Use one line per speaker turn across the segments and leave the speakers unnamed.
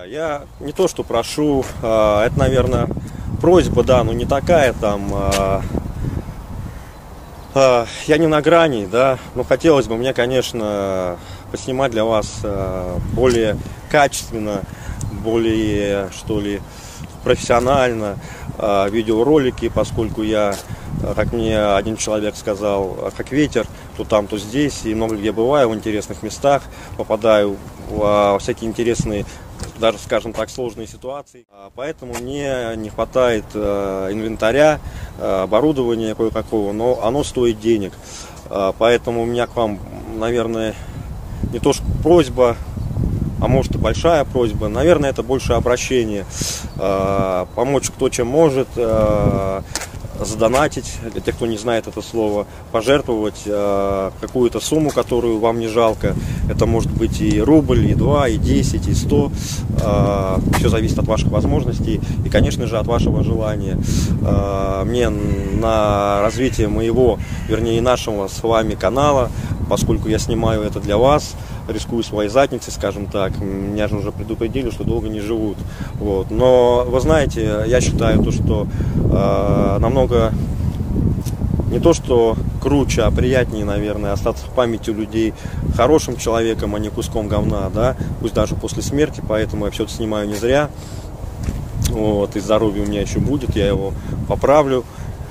Я не то что прошу, это, наверное, просьба, да, но не такая там. Я не на грани, да, но хотелось бы мне, конечно, поснимать для вас более качественно, более, что ли, профессионально видеоролики, поскольку я, как мне один человек сказал, как ветер, то там, то здесь, и много где бываю в интересных местах, попадаю во всякие интересные, даже, скажем так, сложные ситуации. Поэтому мне не хватает инвентаря, оборудования кое-какого, но оно стоит денег. Поэтому у меня к вам, наверное, не то что просьба, а может и большая просьба, наверное, это больше обращение. Помочь кто чем может, задонатить, для тех, кто не знает это слово, пожертвовать какую-то сумму, которую вам не жалко. Это может быть и рубль, и 2, и 10, и 100. Все зависит от ваших возможностей и, конечно же, от вашего желания. Мне на развитие моего, вернее, нашего с вами канала, поскольку я снимаю это для вас, рискую своей задницей, скажем так. Меня же уже предупредили, что долго не живут. Вот. Но вы знаете, я считаю то, что намного не то что круче, а приятнее, наверное, остаться в памяти у людей хорошим человеком, а не куском говна, да, пусть даже после смерти. Поэтому я все это снимаю не зря. Вот. И здоровье у меня еще будет, я его поправлю.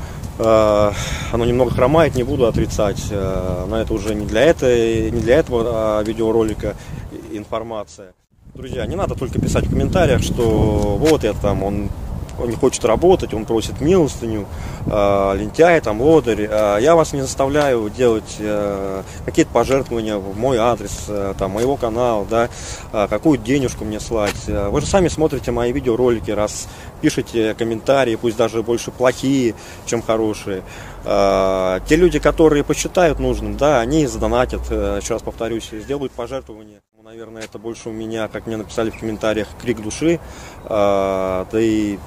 Оно немного хромает, не буду отрицать, но это уже не для этого видеоролика информация. Друзья, не надо только писать в комментариях, что вот я там, он не хочет работать, он просит милостыню, лентяй, там, лодырь. Я вас не заставляю делать какие-то пожертвования в мой адрес, там, моего канала, да, какую денежку мне слать. Вы же сами смотрите мои видеоролики, раз пишите комментарии, пусть даже больше плохие, чем хорошие. Те люди, которые посчитают нужным, да, они задонатят, еще раз повторюсь, сделают пожертвования. Наверное, это больше у меня, как мне написали в комментариях, крик души, да и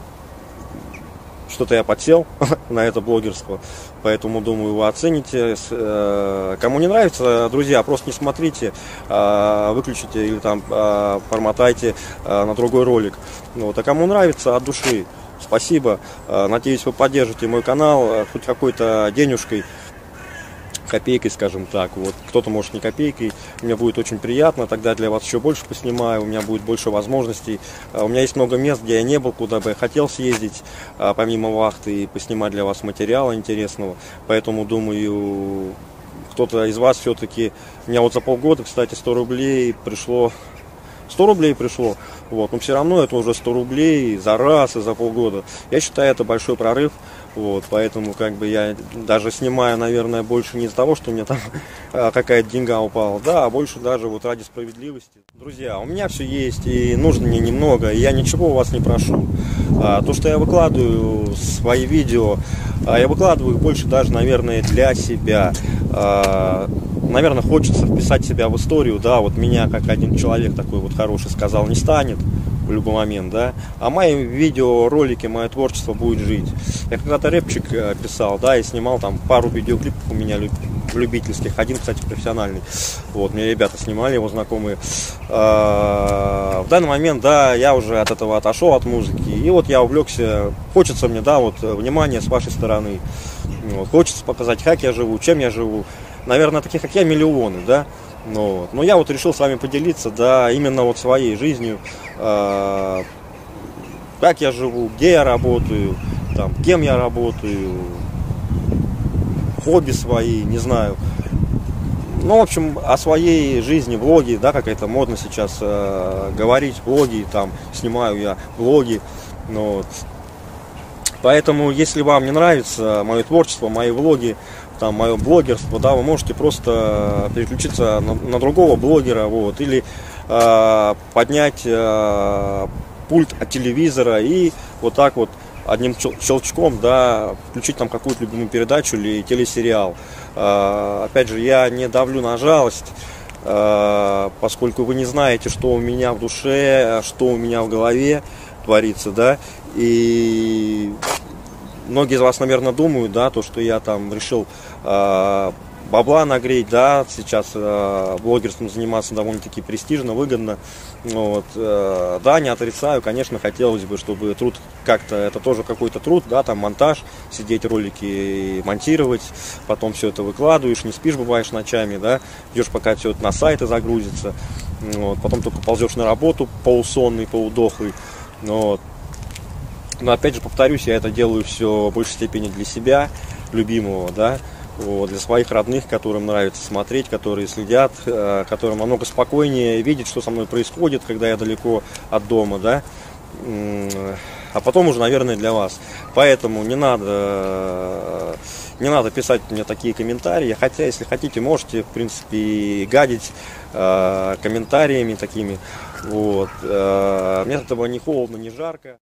что-то я подсел на это блогерство, поэтому, думаю, вы оцените. Кому не нравится, друзья, просто не смотрите, выключите или там промотайте на другой ролик. Вот. А кому нравится, от души, спасибо. Надеюсь, вы поддержите мой канал хоть какой-то денежкой, копейкой, скажем так. Вот. Кто-то может не копейкой, мне будет очень приятно, тогда для вас еще больше поснимаю, у меня будет больше возможностей. У меня есть много мест, где я не был, куда бы я хотел съездить, помимо вахты, и поснимать для вас материала интересного. Поэтому, думаю, кто-то из вас все-таки... У меня вот за полгода, кстати, 100 рублей пришло. 100 рублей пришло, вот, но все равно это уже 100 рублей за раз и за полгода. Я считаю, это большой прорыв, вот, поэтому как бы я даже снимаю, наверное, больше не из-за того, что у меня там какая-то деньга упала, да, а больше даже вот ради справедливости. Друзья, у меня все есть и нужно мне немного, и я ничего у вас не прошу. То, что я выкладываю свои видео, я выкладываю их больше даже, наверное, для себя. Наверное, хочется вписать себя в историю, да, вот меня, как один человек такой вот хороший сказал, не станет в любой момент, да, а мои видеоролики, мое творчество будет жить. Я когда-то рэпчик писал, да, и снимал там пару видеоклипов у меня любительских, один, кстати, профессиональный, вот, мне ребята снимали, его знакомые. В данный момент, да, я уже от этого отошел, от музыки, и вот я увлекся, хочется мне, да, вот, внимания с вашей стороны, вот, хочется показать, как я живу, чем я живу. Наверное, таких, как я, миллионы, да, но я вот решил с вами поделиться, да, именно вот своей жизнью, как я живу, где я работаю, там, кем я работаю, хобби свои, не знаю, ну, в общем, о своей жизни, влоги, да, как это модно сейчас говорить, влоги, там, снимаю я влоги, ну, вот. Поэтому, если вам не нравится мое творчество, мои влоги, там, мое блогерство, да, вы можете просто переключиться на другого блогера, вот, или поднять пульт от телевизора и вот так вот одним щелчком, да, включить там какую-то любимую передачу или телесериал. Опять же, я не давлю на жалость, поскольку вы не знаете, что у меня в душе, что у меня в голове творится, да, и многие из вас, наверное, думают, да, то, что я там решил бабла нагреть, да, сейчас блогерством заниматься довольно-таки престижно, выгодно. Вот, да, не отрицаю, конечно, хотелось бы, чтобы труд как-то, это тоже какой-то труд, да, там монтаж, сидеть ролики монтировать, потом все это выкладываешь, не спишь, бываешь ночами, да, ждешь, пока все это на сайты загрузится, вот, потом только ползешь на работу полусонный, полудохлый, вот. Но опять же, повторюсь, я это делаю все в большей степени для себя, любимого, да, вот, для своих родных, которым нравится смотреть, которые следят, которым намного спокойнее видеть, что со мной происходит, когда я далеко от дома, да, а потом уже, наверное, для вас. Поэтому не надо писать мне такие комментарии, хотя, если хотите, можете, в принципе, гадить комментариями такими, вот. Мне от этого ни холодно, ни жарко.